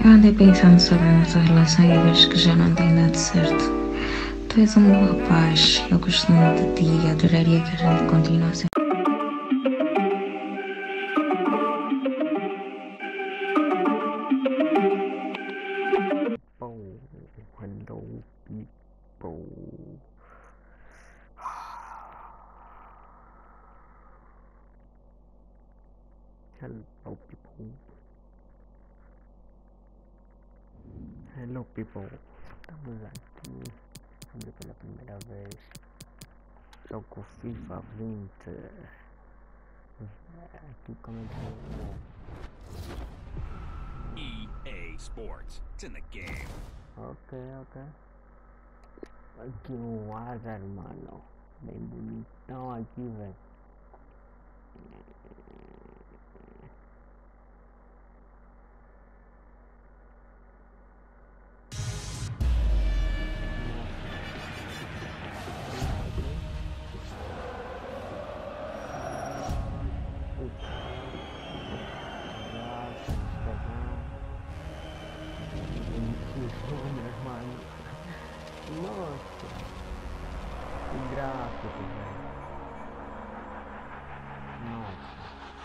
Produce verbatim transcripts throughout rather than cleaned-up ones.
Eu andei pensando sobre a nossa relação e vejo que já não tem dado certo. Tu és um bom rapaz, eu gosto muito de ti e adoraria que a gente continuasse. Oh, hello people. Hello people. Hello people. Estamos aqui pela primeira vez. Estou com o FIFA vinte. Aqui como é que E A Sports. It's in the game. Ok, ok. Aqui um Hazard, mano. Bem bonitão aqui, velho. Nossa, que gráfico, velho. Nossa.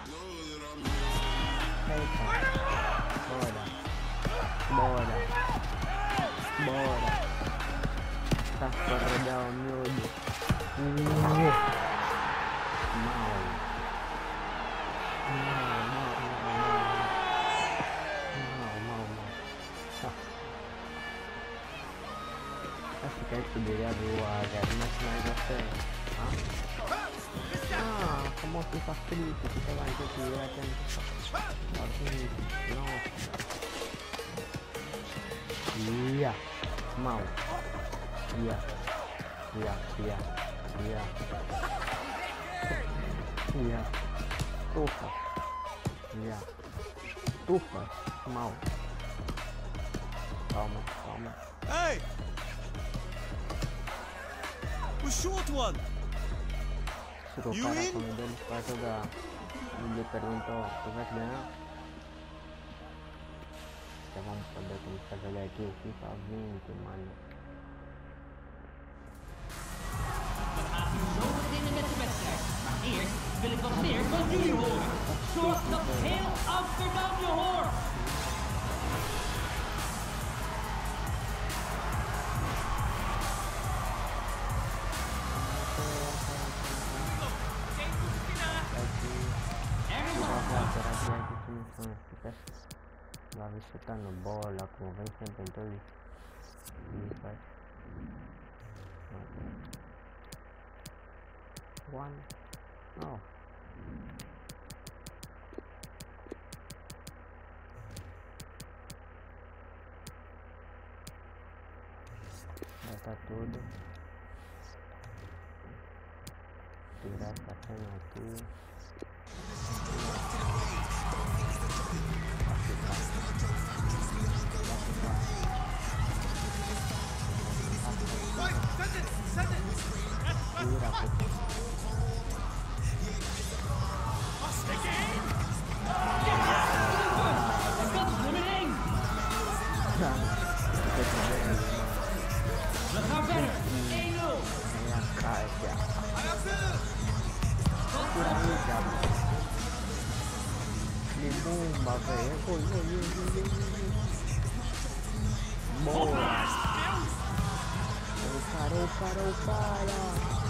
Eita. Bora. Bora. Bora. Tá fora da humilde. Mal. Mal, mal, mal, mal. Mal, mal, mal. Acho que poderia voar, velho, mas mais a sério. Ah, como fica frito, fica lá que eu queria ter. Nossa. Ia. Mal. Ia. Ia, ia, ia. Ia. Tufa. Ia. Tufa. Mal. Calma, calma. Hey! The short one! Se o cara como dele vai jogar, ele me perguntou, tu vai ganhar? Já vamos poder começar a jogar aqui o FIFA vinte, mano. Maar eerst wil ik wat meer van jullie horen. Zorg dat heel Amsterdam je hoort. Lá vem chutando bola, como vem sempre em todos os FIFAs. One. Oh. Já tá tudo. Tirar essa cena aqui. We gaan verder. één nul. De bomba, velho. Oi, oi, oi, oi, oi, oi. Boa. O cara, o cara, o cara.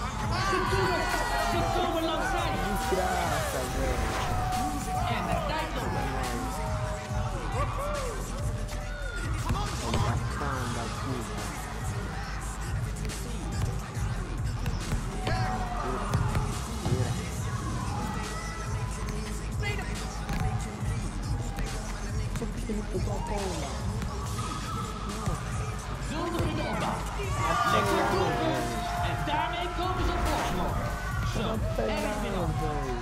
Ze komen langs zij. Desgraça, velho. En de tijd loopt. Passando aqui, velho. Zonder in de opbouw. Lekker doelpunt. En daarmee komen ze op voorsprong. Zo, er is weer op.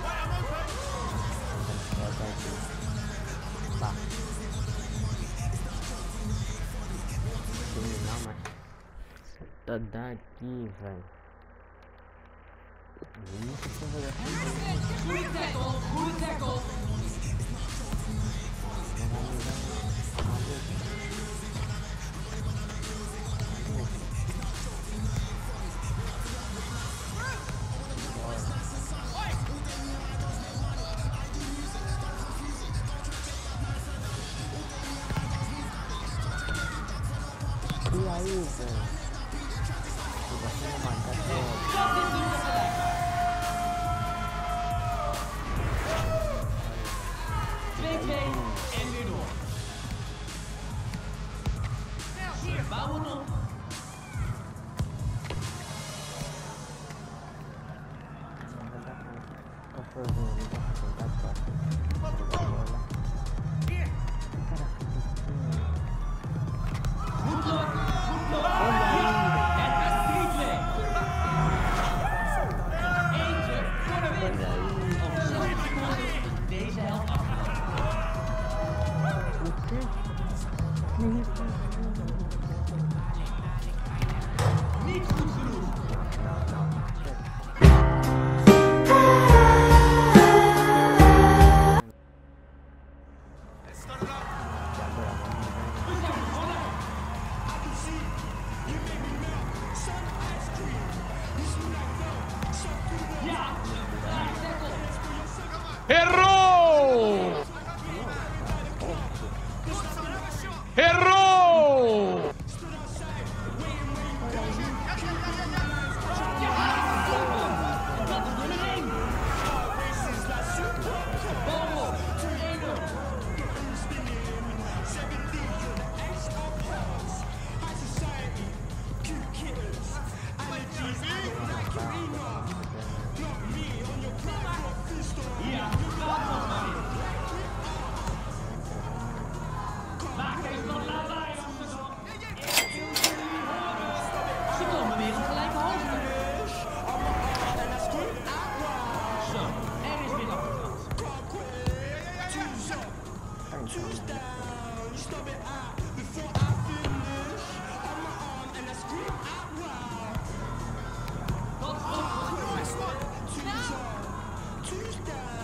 Tá daqui, velho. Goede tackle, goede tackle. Vamos, vamos, vamos. aí, velho. Se você não marcar, Dat is nu de gelijkmaker. twee twee en weer door. Ze bouwen op. Goed blok, goed blok. Het is drie twee. Eentje voor de winst. Op zes seconden is deze helft afgelopen. Niet goed genoeg. We zijn begonnen. Ja, laag tackle. Errou! Errou! Dat is nummer één. Bal op. één nul. Ja, dat nog maar in. Maak even wat lawaai, Amsterdam. Ik wil jullie horen. Ze komen weer op gelijke hoogte. Zo, er is weer afgetrapt. Tot op.